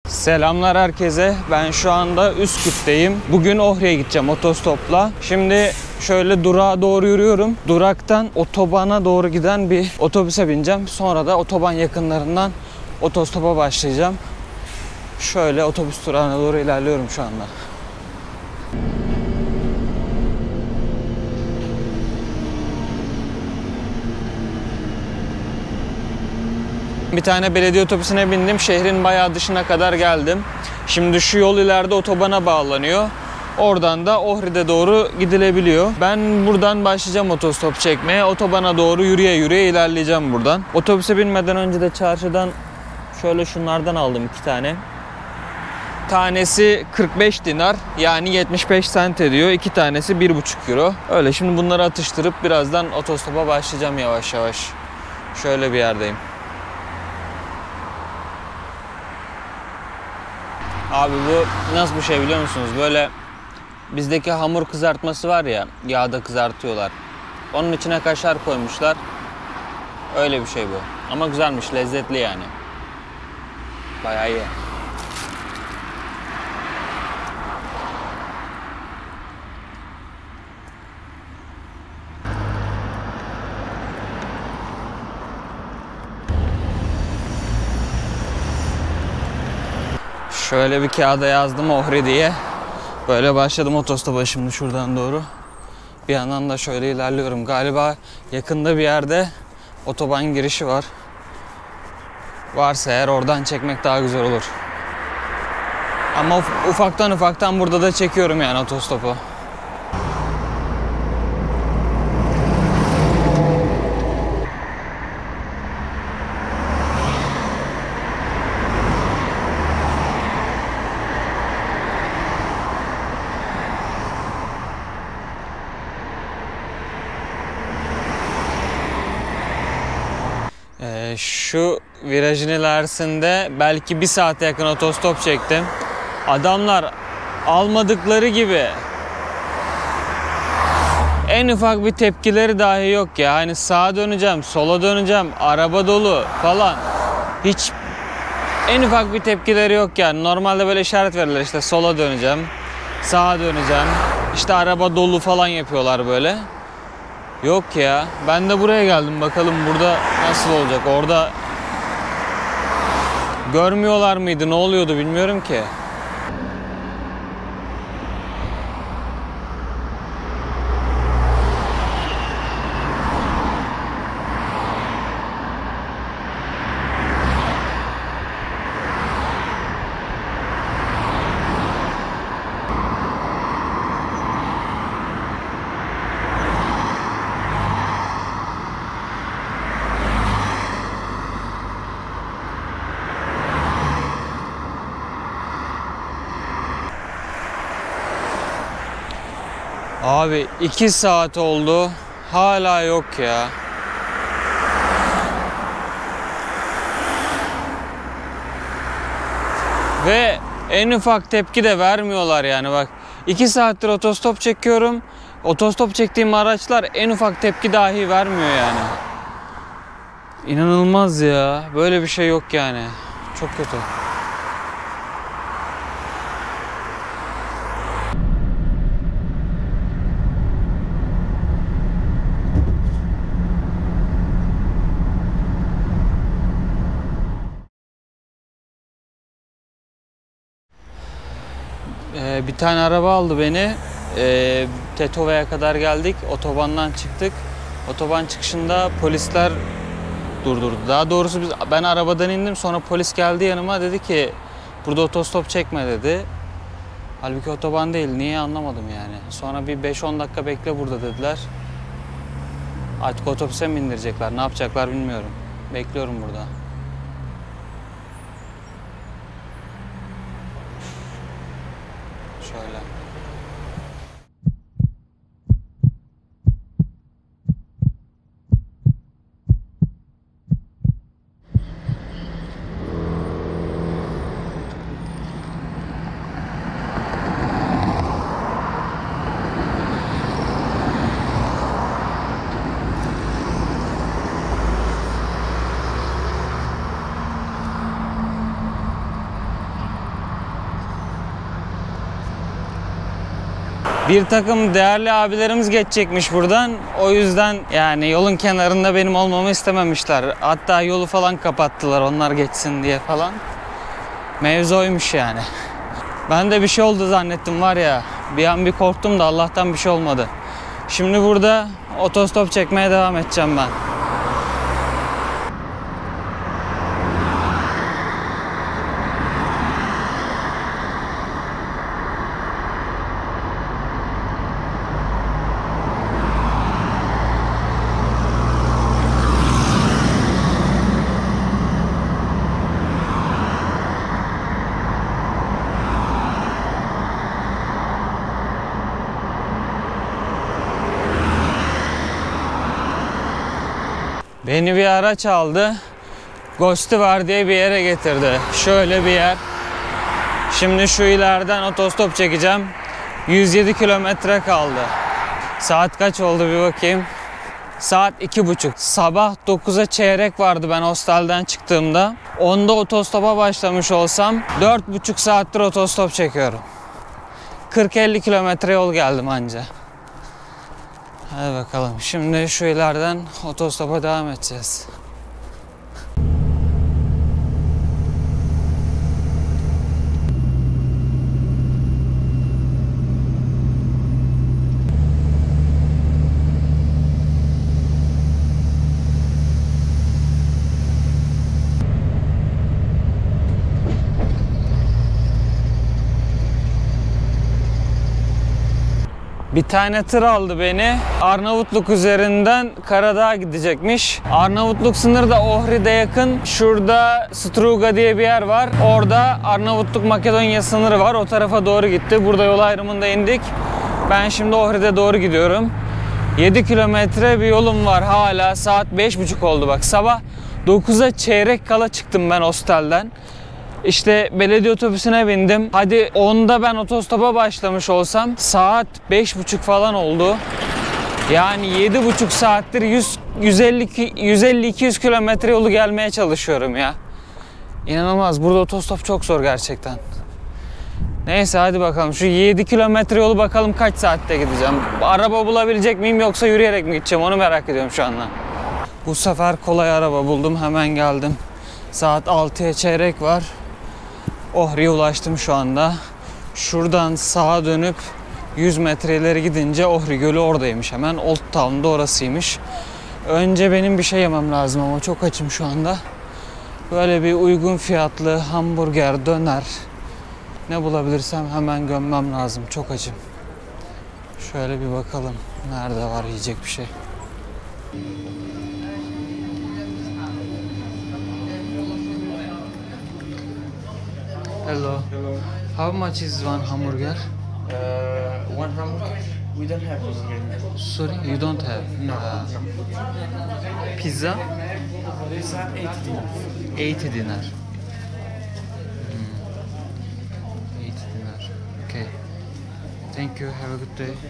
Selamlar herkese. Ben şu anda Üsküp'teyim. Bugün Ohri'ye gideceğim otostopla. Şimdi şöyle durağa doğru yürüyorum. Duraktan otobana doğru giden bir otobüse bineceğim. Sonra da otoban yakınlarından otostopa başlayacağım. Şöyle otobüs durağına doğru ilerliyorum şu anda. Bir tane belediye otobüsüne bindim. Şehrin bayağı dışına kadar geldim. Şimdi şu yol ileride otobana bağlanıyor. Oradan da Ohri'de doğru gidilebiliyor. Ben buradan başlayacağım otostop çekmeye. Otobana doğru yürüye yürüye ilerleyeceğim buradan. Otobüse binmeden önce de çarşıdan şöyle şunlardan aldım 2 tane. Tanesi 45 dinar, yani 75 sent ediyor. 2 tanesi 1,5 euro. Öyle, şimdi bunları atıştırıp birazdan otostopa başlayacağım yavaş yavaş. Şöyle bir yerdeyim. Abi bu nasıl bir şey biliyor musunuz? Böyle bizdeki hamur kızartması var ya, yağda kızartıyorlar. Onun içine kaşar koymuşlar. Öyle bir şey bu. Ama güzelmiş, lezzetli yani. Bayağı iyi. Şöyle bir kağıda yazdım Ohri diye. Böyle başladım otostopa şimdi şuradan doğru. Bir yandan da şöyle ilerliyorum. Galiba yakında bir yerde otoban girişi var. Varsa eğer oradan çekmek daha güzel olur. Ama ufaktan burada da çekiyorum yani otostopu. Şu virajın ilerisinde belki 1 saate yakın otostop çektim. Adamlar almadıkları gibi en ufak bir tepkileri dahi yok ya. Hani sağa döneceğim, sola döneceğim, araba dolu falan. Hiç en ufak bir tepkileri yok yani. Normalde böyle işaret verirler, işte sola döneceğim, sağa döneceğim, işte araba dolu falan yapıyorlar böyle. Yok ya. Ben de buraya geldim. Bakalım burada nasıl olacak. Orada görmüyorlar mıydı? Ne oluyordu bilmiyorum ki. Abi 2 saat oldu. Hala yok ya. Ve en ufak tepki de vermiyorlar yani bak. 2 saattir otostop çekiyorum. Otostop çektiğim araçlar en ufak tepki dahi vermiyor yani. İnanılmaz ya. Böyle bir şey yok yani. Çok kötü. Bir tane araba aldı beni. Tetova'ya kadar geldik. Otobandan çıktık. Otoban çıkışında polisler durdurdu. Daha doğrusu ben arabadan indim. Sonra polis geldi yanıma. Dedi ki burada otostop çekme dedi. Halbuki otoban değil. Niye anlamadım yani. Sonra bir 5-10 dakika bekle burada dediler. Artık otobüse mi indirecekler? Ne yapacaklar bilmiyorum. Bekliyorum burada. Şöyle. Bir takım değerli abilerimiz geçecekmiş buradan. O yüzden yani yolun kenarında benim olmamı istememişler. Hatta yolu falan kapattılar onlar geçsin diye falan. Mevzu oymuş yani. Ben de bir şey oldu zannettim var ya. Bir an bir korktum da Allah'tan bir şey olmadı. Şimdi burada otostop çekmeye devam edeceğim ben. Beni bir araç aldı. Ghosty var diye bir yere getirdi. Şöyle bir yer. Şimdi şu ileriden otostop çekeceğim. 107 kilometre kaldı. Saat kaç oldu bir bakayım. Saat 2:30. Sabah 9'a çeyrek vardı ben hostelden çıktığımda. 10'da otostopa başlamış olsam 4,5 saattir otostop çekiyorum. 40-50 kilometre yol geldim anca. Hadi bakalım. Şimdi şu ileriden otostopa devam edeceğiz. Bir tane tır aldı beni. Arnavutluk üzerinden Karadağ'a gidecekmiş. Arnavutluk sınırı da Ohrid'e yakın. Şurada Struga diye bir yer var. Orada Arnavutluk-Makedonya sınırı var. O tarafa doğru gitti. Burada yol ayrımında indik. Ben şimdi Ohrid'e doğru gidiyorum. 7 kilometre bir yolum var hala. Saat 5:30 oldu bak. Sabah 9'a çeyrek kala çıktım ben hostelden. İşte belediye otobüsüne bindim. Hadi 10'da ben otostopa başlamış olsam saat 5:30 falan oldu. Yani 7,5 saattir 150-200 kilometre yolu gelmeye çalışıyorum ya. İnanılmaz. Burada otostop çok zor gerçekten. Neyse hadi bakalım. Şu 7 kilometre yolu bakalım kaç saatte gideceğim. Araba bulabilecek miyim yoksa yürüyerek mi gideceğim onu merak ediyorum şu anda. Bu sefer kolay araba buldum. Hemen geldim. Saat 6'ya çeyrek var. Ohri'ye ulaştım şu anda. Şuradan sağa dönüp 100 metre ileri gidince Ohri Gölü oradaymış hemen. Old Town'da orasıymış. Önce benim bir şey yemem lazım ama çok açım şu anda. Böyle bir uygun fiyatlı hamburger, döner ne bulabilirsem hemen gömmem lazım. Çok açım. Şöyle bir bakalım nerede var yiyecek bir şey. Hello. Hello. How much is one hamburger? One hamburger? We don't have hamburger. Sorry, you don't have? No. Pizza? Pizza 80 80 dinar. dinar. 80 dinar. Okay. Thank you. Have a good day.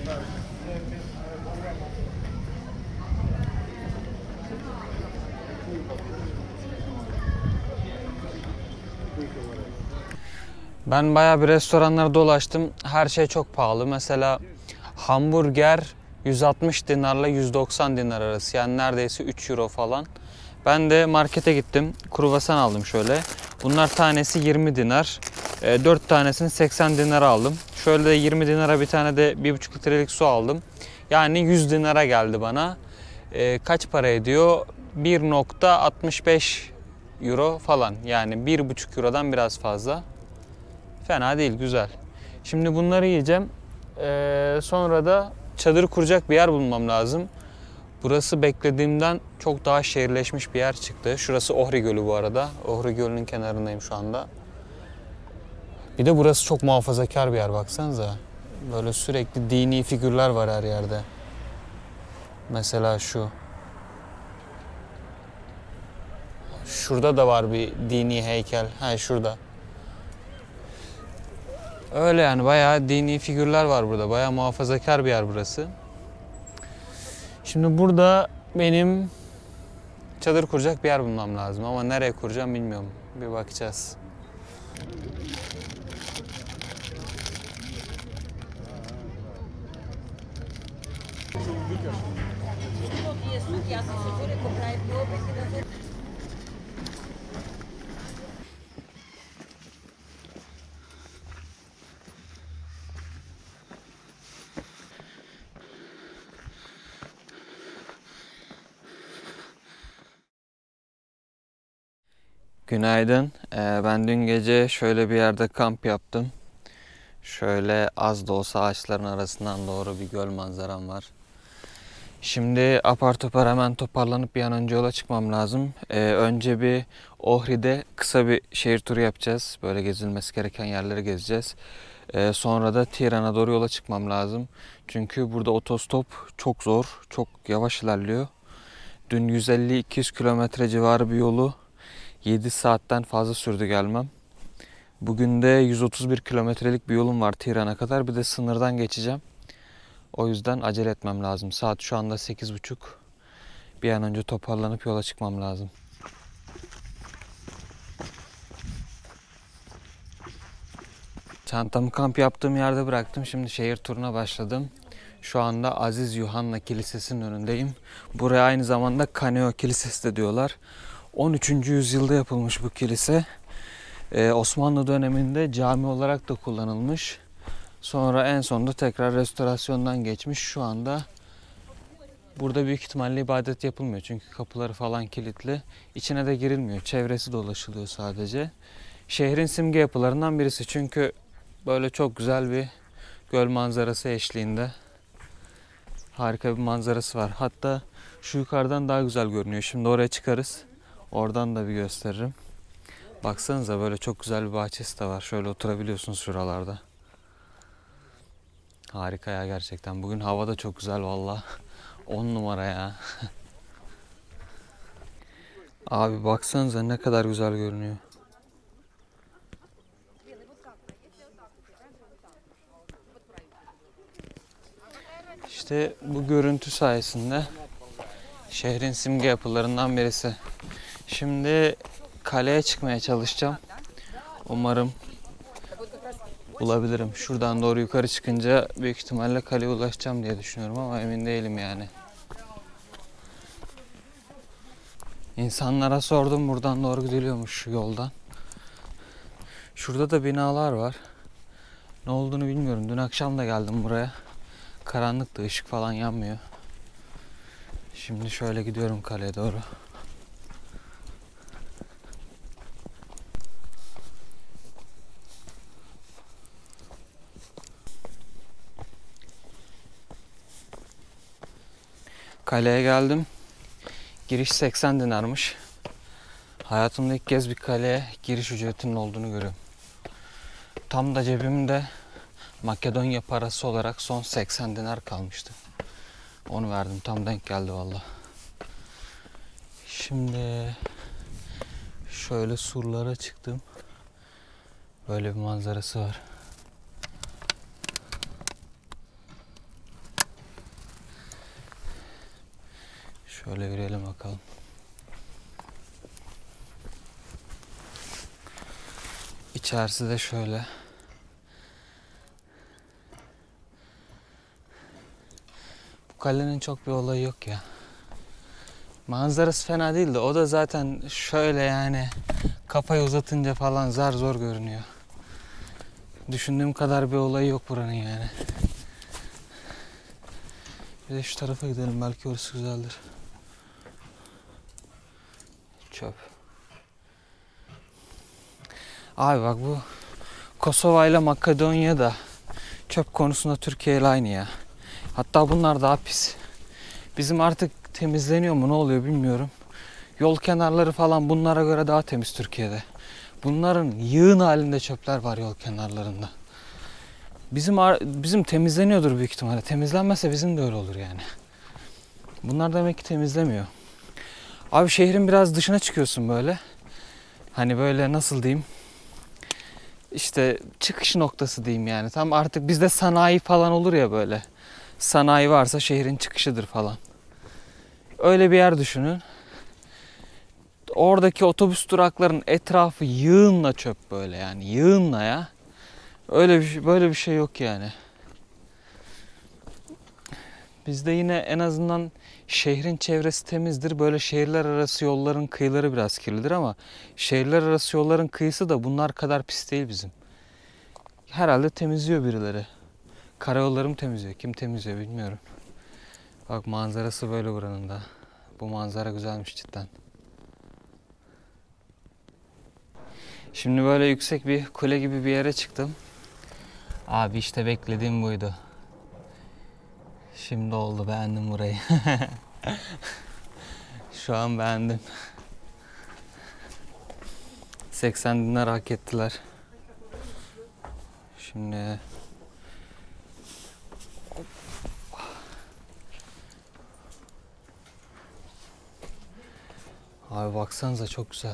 Ben bayağı bir restoranlara dolaştım. Her şey çok pahalı. Mesela hamburger 160 dinarla 190 dinar arası. Yani neredeyse 3 euro falan. Ben de markete gittim. Kruvasan aldım şöyle. Bunlar tanesi 20 dinar. 4 tanesini 80 dinara aldım. Şöyle de 20 dinara bir tane de 1,5 litrelik su aldım. Yani 100 dinara geldi bana. Kaç para ediyor? 1,65 euro falan. Yani 1,5 eurodan biraz fazla. Fena değil, güzel. Şimdi bunları yiyeceğim. Sonra da çadır kuracak bir yer bulmam lazım. Burası beklediğimden çok daha şehirleşmiş bir yer çıktı. Şurası Ohri Gölü bu arada. Ohri Gölü'nün kenarındayım şu anda. Bir de burası çok muhafazakar bir yer, baksanıza. Böyle sürekli dini figürler var her yerde. Mesela şu. Şurada da var bir dini heykel. Ha şurada. Öyle yani bayağı dini figürler var burada. Bayağı muhafazakar bir yer burası. Şimdi burada benim çadır kuracak bir yer bulmam lazım ama nereye kuracağım bilmiyorum. Bir bakacağız. Günaydın. Ben dün gece şöyle bir yerde kamp yaptım. Şöyle az da olsa ağaçların arasından doğru bir göl manzaram var. Şimdi apar topar hemen toparlanıp bir an önce yola çıkmam lazım. Önce bir Ohri'de kısa bir şehir turu yapacağız. Böyle gezilmesi gereken yerleri gezeceğiz. Sonra da Tiran'a doğru yola çıkmam lazım. Çünkü burada otostop çok zor, çok yavaş ilerliyor. Dün 150-200 kilometre civarı bir yolu 7 saatten fazla sürdü gelmem. Bugün de 131 kilometrelik bir yolum var Tiran'a kadar. Bir de sınırdan geçeceğim. O yüzden acele etmem lazım. Saat şu anda 8.30. Bir an önce toparlanıp yola çıkmam lazım. Çantamı kamp yaptığım yerde bıraktım. Şimdi şehir turuna başladım. Şu anda Aziz Yuhanna Kilisesi'nin önündeyim. Buraya aynı zamanda Kaneo Kilisesi de diyorlar. 13. yüzyılda yapılmış bu kilise. Osmanlı döneminde cami olarak da kullanılmış. Sonra en sonunda tekrar restorasyondan geçmiş. Şu anda burada büyük ihtimalle ibadet yapılmıyor. Çünkü kapıları falan kilitli. İçine de girilmiyor. Çevresi dolaşılıyor sadece. Şehrin simge yapılarından birisi. Çünkü böyle çok güzel bir göl manzarası eşliğinde harika bir manzarası var. Hatta şu yukarıdan daha güzel görünüyor. Şimdi oraya çıkarız. Oradan da bir gösteririm. Baksanıza böyle çok güzel bir bahçesi de var. Şöyle oturabiliyorsunuz şuralarda. Harika ya gerçekten. Bugün hava da çok güzel valla. 10 numara ya. Abi baksanıza ne kadar güzel görünüyor. İşte bu görüntü sayesinde şehrin simge yapılarından birisi. Şimdi kaleye çıkmaya çalışacağım. Umarım bulabilirim. Şuradan doğru yukarı çıkınca büyük ihtimalle kaleye ulaşacağım diye düşünüyorum ama emin değilim yani. İnsanlara sordum, buradan doğru gidiliyormuş şu yoldan. Şurada da binalar var. Ne olduğunu bilmiyorum. Dün akşam da geldim buraya. Karanlıktı, ışık falan yanmıyor. Şimdi şöyle gidiyorum kaleye doğru. Kaleye geldim. Giriş 80 dinarmış. Hayatımda ilk kez bir kaleye giriş ücretinin olduğunu görüyorum. Tam da cebimde Makedonya parası olarak son 80 dinar kalmıştı. Onu verdim. Tam denk geldi valla. Şimdi şöyle surlara çıktım. Böyle bir manzarası var. Şöyle yürüyelim bakalım. İçerisi de şöyle. Bu kalenin çok bir olayı yok ya. Manzarası fena değil de o da zaten şöyle yani kafayı uzatınca falan zar zor görünüyor. Düşündüğüm kadar bir olayı yok buranın yani. Bir de şu tarafa gidelim, belki orası güzeldir. Çöp. Abi bak, bu Kosova ile Makedonya da çöp konusunda Türkiye ile aynı ya. Hatta bunlar daha pis. Bizim artık temizleniyor mu ne oluyor bilmiyorum. Yol kenarları falan bunlara göre daha temiz Türkiye'de. Bunların yığın halinde çöpler var yol kenarlarında. Bizim temizleniyordur büyük ihtimalle. Temizlenmezse bizim de öyle olur yani. Bunlar demek ki temizlemiyor. Abi şehrin biraz dışına çıkıyorsun böyle. Hani böyle nasıl diyeyim? İşte çıkış noktası diyeyim yani. Tam artık bizde sanayi falan olur ya böyle. Sanayi varsa şehrin çıkışıdır falan. Öyle bir yer düşünün. Oradaki otobüs duraklarının etrafı yığınla çöp böyle yani. Yığınla ya. Öyle bir şey, böyle bir şey yok yani. Bizde yine en azından şehrin çevresi temizdir. Böyle şehirler arası yolların kıyıları biraz kirlidir ama şehirler arası yolların kıyısı da bunlar kadar pis değil bizim. Herhalde temizliyor birileri. Karayolları mı temizliyor? Kim temizliyor bilmiyorum. Bak manzarası böyle buranın da. Bu manzara güzelmiş cidden. Şimdi böyle yüksek bir kule gibi bir yere çıktım. Abi işte beklediğim buydu. Şimdi oldu, beğendim burayı. Şu an beğendim. 80 dinar hak ettiler. Şimdi abi baksanıza çok güzel.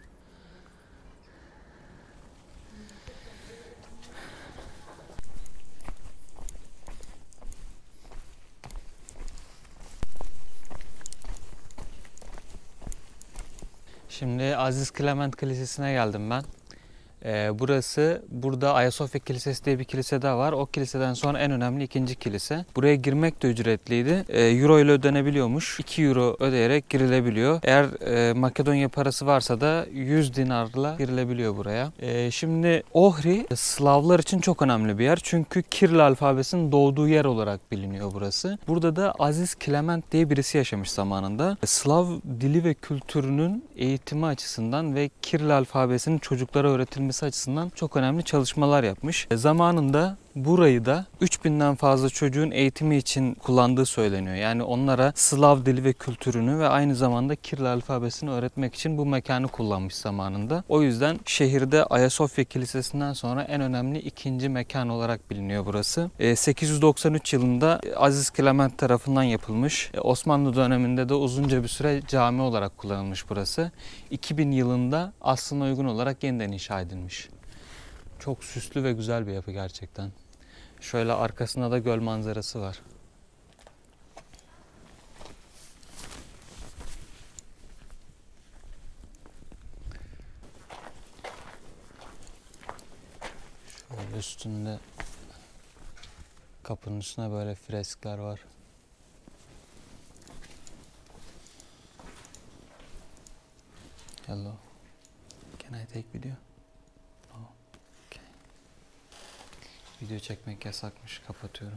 Şimdi Aziz Clement Kilisesi'ne geldim ben. Burada Ayasofya Kilisesi diye bir kilise daha var. O kiliseden sonra en önemli ikinci kilise. Buraya girmek de ücretliydi. Euro ile ödenebiliyormuş. 2 euro ödeyerek girilebiliyor. Eğer Makedonya parası varsa da 100 dinarla girilebiliyor buraya. Şimdi Ohri Slavlar için çok önemli bir yer. Çünkü Kiril alfabesinin doğduğu yer olarak biliniyor burası. Burada da Aziz Clement diye birisi yaşamış zamanında. Slav dili ve kültürünün eğitimi açısından ve Kiril alfabesinin çocuklara öğretilmesi açısından çok önemli çalışmalar yapmış. Zamanında burayı da 3000'den fazla çocuğun eğitimi için kullandığı söyleniyor. Yani onlara Slav dili ve kültürünü ve aynı zamanda Kiril alfabesini öğretmek için bu mekanı kullanmış zamanında. O yüzden şehirde Ayasofya Kilisesi'nden sonra en önemli ikinci mekan olarak biliniyor burası. 893 yılında Aziz Clement tarafından yapılmış. Osmanlı döneminde de uzunca bir süre cami olarak kullanılmış burası. 2000 yılında aslına uygun olarak yeniden inşa edilmiş. Çok süslü ve güzel bir yapı gerçekten. Şöyle arkasında da göl manzarası var. Şöyle üstünde kapının üstüne böyle freskler var. Hello. Can I take video? Video çekmek yasakmış. Kapatıyorum.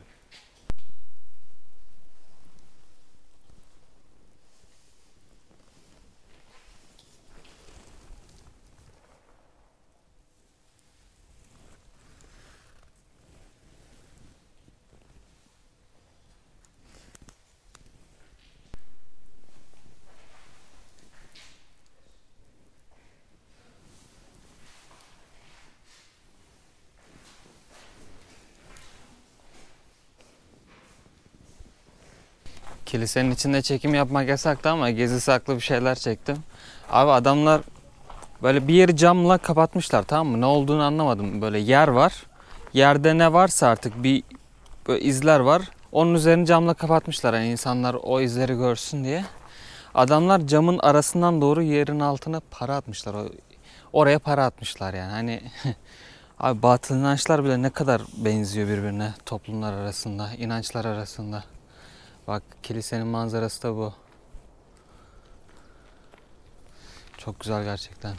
Kilisenin içinde çekim yapmak yasaktı ama gizli saklı bir şeyler çektim. Abi adamlar böyle bir yeri camla kapatmışlar, tamam mı? Ne olduğunu anlamadım. Böyle yer var. Yerde ne varsa artık bir böyle izler var. Onun üzerini camla kapatmışlar. Yani insanlar o izleri görsün diye. Adamlar camın arasından doğru yerin altına para atmışlar. Oraya para atmışlar yani. Hani abi batıl inançlar bile ne kadar benziyor birbirine toplumlar arasında, inançlar arasında. Bak kilisenin manzarası da bu. Çok güzel gerçekten.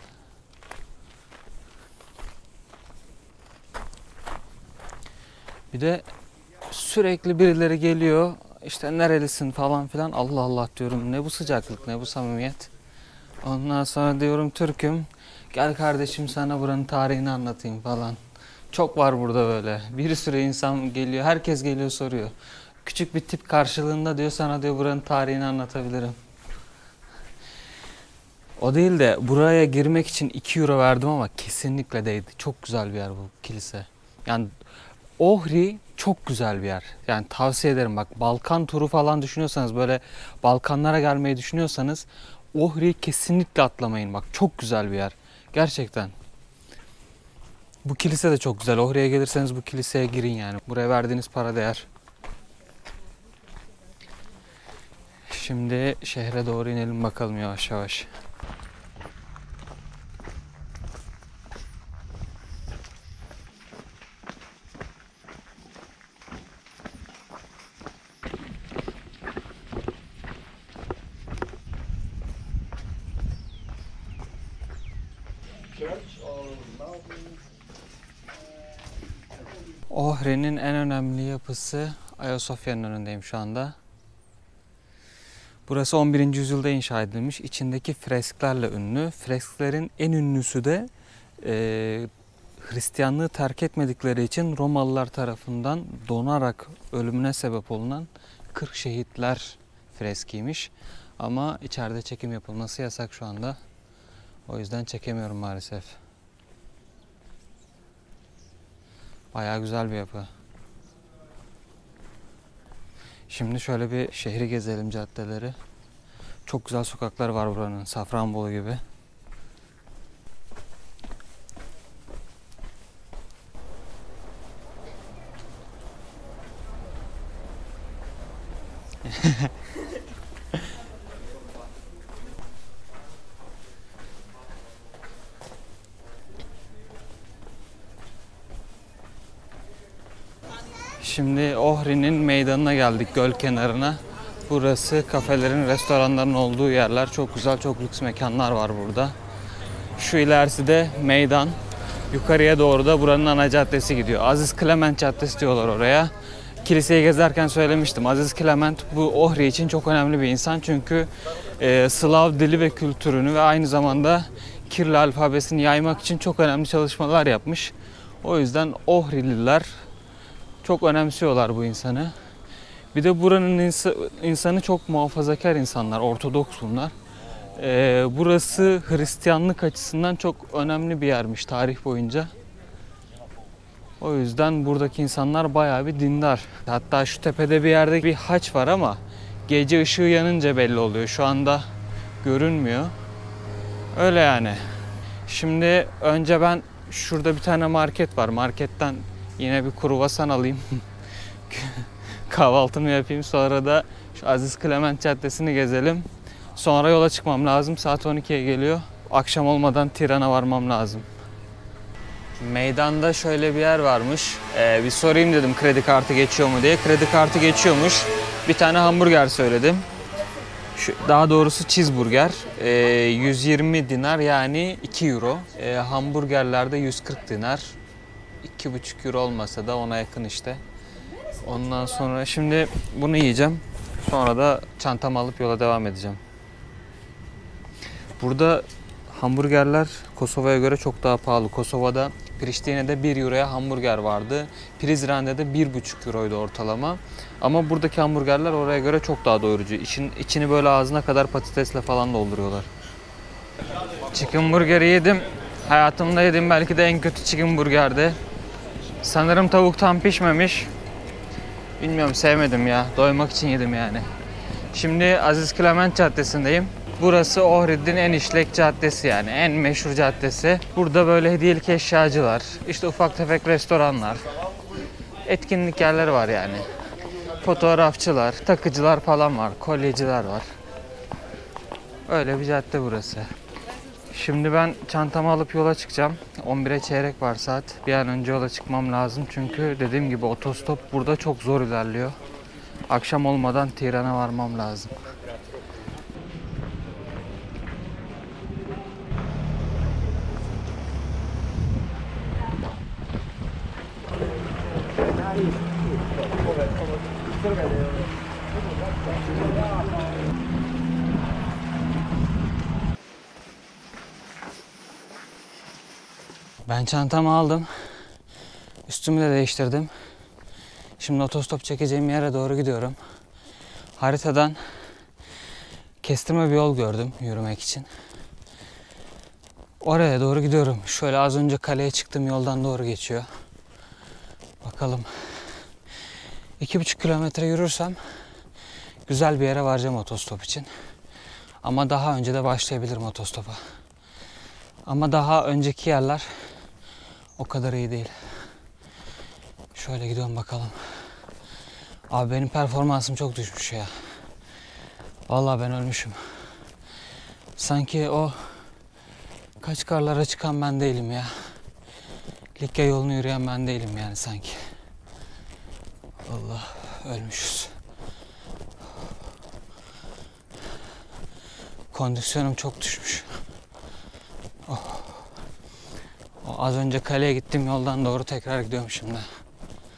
Bir de sürekli birileri geliyor. İşte nerelisin falan filan. Allah Allah diyorum. Ne bu sıcaklık, ne bu samimiyet. Ondan sonra diyorum Türk'üm. Gel kardeşim sana buranın tarihini anlatayım falan. Çok var burada böyle. Bir sürü insan geliyor. Herkes geliyor soruyor. Küçük bir tip karşılığında diyor sana diyor buranın tarihini anlatabilirim. O değil de buraya girmek için 2 euro verdim ama kesinlikle değdi. Çok güzel bir yer bu kilise. Yani Ohri çok güzel bir yer. Yani tavsiye ederim bak, Balkan turu falan düşünüyorsanız, böyle Balkanlara gelmeyi düşünüyorsanız Ohri'yi kesinlikle atlamayın. Bak çok güzel bir yer. Gerçekten. Bu kilise de çok güzel. Ohri'ye gelirseniz bu kiliseye girin yani. Buraya verdiğiniz para değer. Şimdi şehre doğru inelim bakalım yavaş yavaş. Ohri'nin en önemli yapısı Ayasofya'nın önündeyim şu anda. Burası 11. yüzyılda inşa edilmiş. İçindeki fresklerle ünlü. Fresklerin en ünlüsü de Hristiyanlığı terk etmedikleri için Romalılar tarafından donarak ölümüne sebep olunan 40 şehitler freskiymiş. Ama içeride çekim yapılması yasak şu anda. O yüzden çekemiyorum maalesef. Bayağı güzel bir yapı. Şimdi şöyle bir şehri gezelim, caddeleri. Çok güzel sokaklar var buranın, Safranbolu gibi. Şimdi Ohri'nin meydanına geldik, göl kenarına. Burası kafelerin, restoranların olduğu yerler. Çok güzel, çok lüks mekanlar var burada. Şu ilerisi de meydan. Yukarıya doğru da buranın ana caddesi gidiyor. Aziz Clement Caddesi diyorlar oraya. Kiliseyi gezerken söylemiştim. Aziz Clement bu Ohri için çok önemli bir insan. Çünkü Slav dili ve kültürünü ve aynı zamanda Kiril alfabesini yaymak için çok önemli çalışmalar yapmış. O yüzden Ohrililer çok önemsiyorlar bu insanı. Bir de buranın insanı çok muhafazakar insanlar, Ortodoks bunlar. Burası Hristiyanlık açısından çok önemli bir yermiş tarih boyunca. O yüzden buradaki insanlar bayağı bir dindar. Hatta şu tepede bir yerde bir haç var ama gece ışığı yanınca belli oluyor. Şu anda görünmüyor. Öyle yani. Şimdi önce ben şurada bir tane market var. Marketten yine bir kruvasan alayım. Kahvaltımı yapayım. Sonra da şu Aziz Clement Caddesi'ni gezelim. Sonra yola çıkmam lazım. Saat 12'ye geliyor. Akşam olmadan Tiran'a varmam lazım. Meydanda şöyle bir yer varmış. Bir sorayım dedim kredi kartı geçiyor mu diye. Kredi kartı geçiyormuş. Bir tane hamburger söyledim. Daha doğrusu cheeseburger. 120 dinar yani 2 euro. Hamburgerlerde 140 dinar. 2,5 euro olmasa da ona yakın işte. Ondan sonra şimdi bunu yiyeceğim. Sonra da çantamı alıp yola devam edeceğim. Burada hamburgerler Kosova'ya göre çok daha pahalı. Kosova'da, Priştine'de 1 euroya hamburger vardı. Prizren'de de 1,5 euroydu ortalama. Ama buradaki hamburgerler oraya göre çok daha doyurucu. İçini böyle ağzına kadar patatesle falan dolduruyorlar. Chicken burgeri yedim. Hayatımda yedim belki de en kötü chicken burgerdi. Sanırım tavuk tam pişmemiş. Bilmiyorum, sevmedim ya. Doymak için yedim yani. Şimdi Aziz Clement Caddesi'ndeyim. Burası Ohrid'in en işlek caddesi yani. En meşhur caddesi. Burada böyle hediyelik eşyacılar, işte ufak tefek restoranlar, etkinlik yerleri var yani. Fotoğrafçılar, takıcılar falan var. Kolyeciler var. Öyle bir cadde burası. Şimdi ben çantamı alıp yola çıkacağım. 11'e çeyrek var saat. Bir an önce yola çıkmam lazım. Çünkü dediğim gibi otostop burada çok zor ilerliyor. Akşam olmadan Tiran'a varmam lazım. Ben çantamı aldım. Üstümü de değiştirdim. Şimdi otostop çekeceğim yere doğru gidiyorum. Haritadan kestirme bir yol gördüm yürümek için. Oraya doğru gidiyorum. Şöyle az önce kaleye çıktığım yoldan doğru geçiyor. Bakalım. 2,5 kilometre yürürsem güzel bir yere varacağım otostop için. Ama daha önce de başlayabilirim otostopa. Ama daha önceki yerler o kadar iyi değil. Şöyle gidiyorum bakalım. Abi benim performansım çok düşmüş ya. Vallahi ben ölmüşüm. Sanki o kaç karlara çıkan ben değilim ya. Likya yolunu yürüyen ben değilim yani sanki. Allah, ölmüşüz. Kondisyonum çok düşmüş. Oh. Az önce kaleye gittiğim yoldan doğru tekrar gidiyorum şimdi.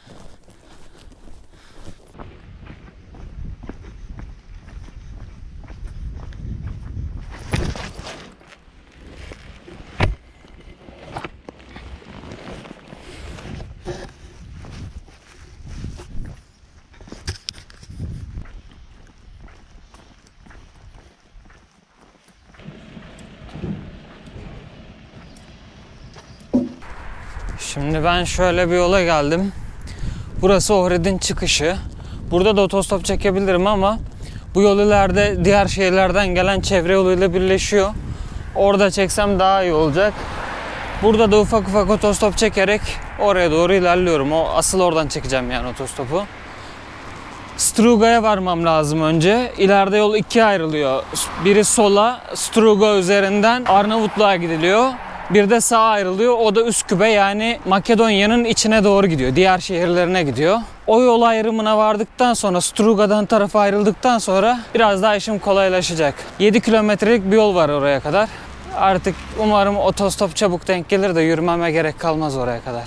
Şimdi ben şöyle bir yola geldim. Burası Ohrid'in çıkışı. Burada da otostop çekebilirim ama bu yol ileride diğer şehirlerden gelen çevre yoluyla birleşiyor. Orada çeksem daha iyi olacak. Burada da ufak ufak otostop çekerek oraya doğru ilerliyorum. Asıl oradan çekeceğim yani otostopu. Struga'ya varmam lazım önce. İleride yol ikiye ayrılıyor. Biri sola, Struga üzerinden Arnavutluğa gidiliyor. Bir de sağa ayrılıyor. O da Üsküp'e, yani Makedonya'nın içine doğru gidiyor. Diğer şehirlerine gidiyor. O yol ayrımına vardıktan sonra, Struga'dan tarafa ayrıldıktan sonra biraz daha işim kolaylaşacak. 7 kilometrelik bir yol var oraya kadar. Artık umarım otostop çabuk denk gelir de yürümeme gerek kalmaz oraya kadar.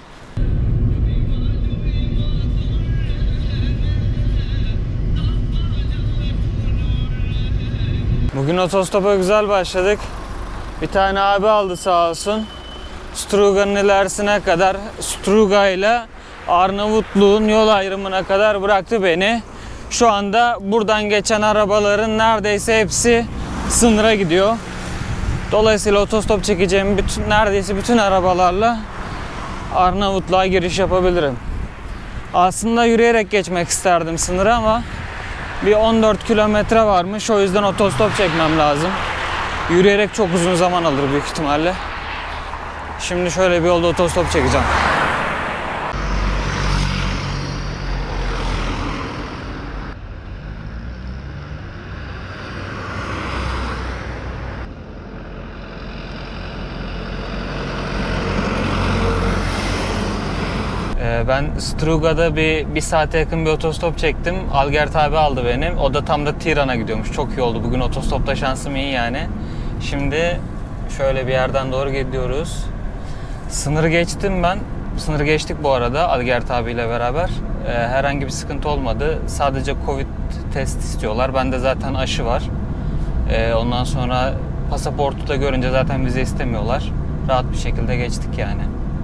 Bugün otostopa güzel başladık. Bir tane abi aldı sağ olsun. Struga'nın ilerisine kadar, Struga ile Arnavutluğun yol ayrımına kadar bıraktı beni. Şu anda buradan geçen arabaların neredeyse hepsi sınıra gidiyor. Dolayısıyla otostop çekeceğim neredeyse bütün arabalarla Arnavutluğa giriş yapabilirim. Aslında yürüyerek geçmek isterdim sınırı ama bir 14 kilometre varmış. O yüzden otostop çekmem lazım. Yürüyerek çok uzun zaman alır büyük ihtimalle. Şimdi şöyle bir yolda otostop çekeceğim. Ben Struga'da bir saate yakın bir otostop çektim. Algert abi aldı beni. O da tam da Tiran'a gidiyormuş. Çok iyi oldu. Bugün otostopta şansım iyi yani. Şimdi şöyle bir yerden doğru gidiyoruz. Sınırı geçtim ben. Sınırı geçtik bu arada Algert abiyle beraber. Herhangi bir sıkıntı olmadı. Sadece Covid test istiyorlar. Bende zaten aşı var. Ondan sonra pasaportu da görünce zaten vize istemiyorlar. Rahat bir şekilde geçtik yani.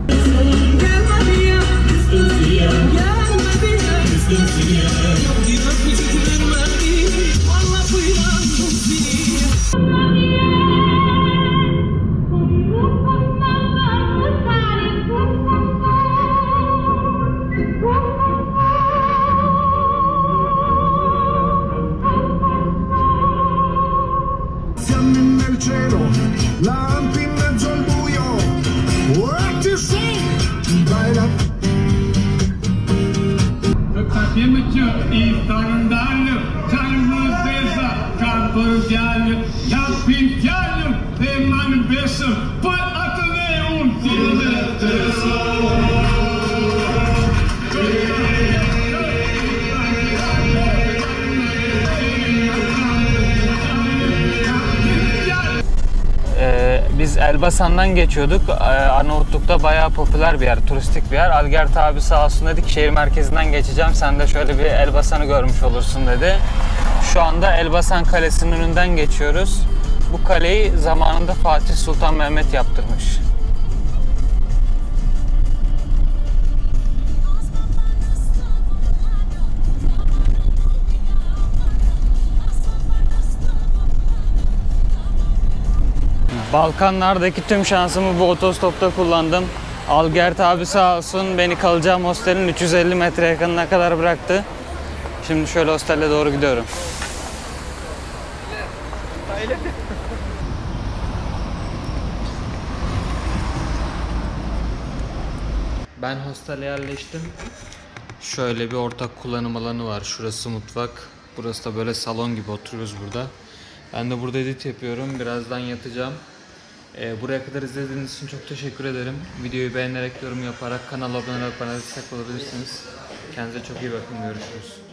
Biz Elbasan'dan geçiyorduk. Arnavutluk'ta bayağı popüler bir yer, turistik bir yer. Algert abi sağ olsun dedik, şehir merkezinden geçeceğim, sen de şöyle bir Elbasan'ı görmüş olursun dedi. Şu anda Elbasan Kalesi'nin önünden geçiyoruz. Bu kaleyi zamanında Fatih Sultan Mehmet yaptırmış. Balkanlardaki tüm şansımı bu otostopta kullandım. Algert abi sağ olsun beni kalacağım hostelin 350 metre yakınına kadar bıraktı. Şimdi şöyle hostele doğru gidiyorum. Ben hostele yerleştim. Şöyle bir ortak kullanım alanı var. Şurası mutfak. Burası da böyle salon gibi, oturuyoruz burada. Ben de burada edit yapıyorum. Birazdan yatacağım. Buraya kadar izlediğiniz için çok teşekkür ederim. Videoyu beğenerek, yorum yaparak, kanala abone olup bana destek olabilirsiniz. Kendinize çok iyi bakın. Görüşürüz.